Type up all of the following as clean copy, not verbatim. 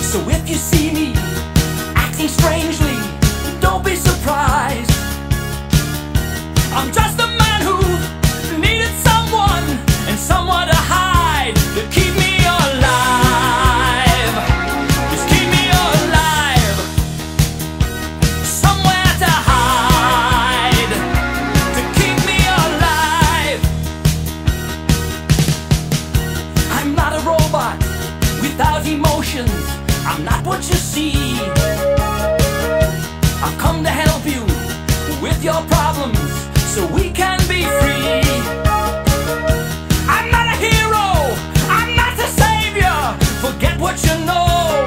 So if you see me acting strangely, don't be surprised. I'm just a man who needed someone and someone to hide, to keep me alive. Just keep me alive. Somewhere to hide, to keep me alive. I'm not a robot without emotions. I'm not what you see. I've come to help you with your problems so we can be free. I'm not a hero, I'm not the savior. Forget what you know.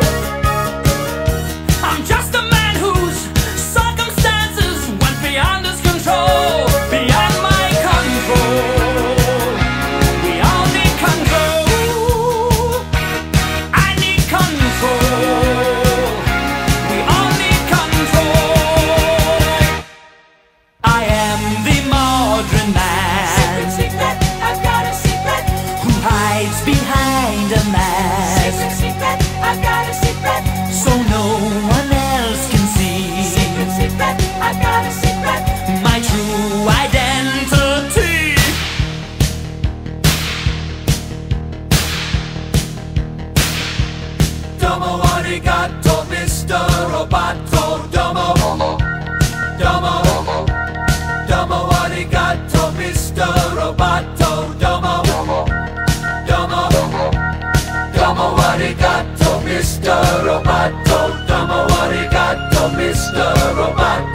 I'm just a man whose circumstances went beyond his control, beyond my control. We all need control. I need control. We all need control. I am the modern man. Secret, I've got a secret. Who hides behind a mask, Secret, I've got a secret. so no one else can see Secret, I've got a secret. my true identity. Domo arigato, Mr. Roboto. Domo, domo, domo arigato, Mr. Roboto. Domo, domo, domo arigato, Mr. Roboto. Domo arigato, Mr. Roboto.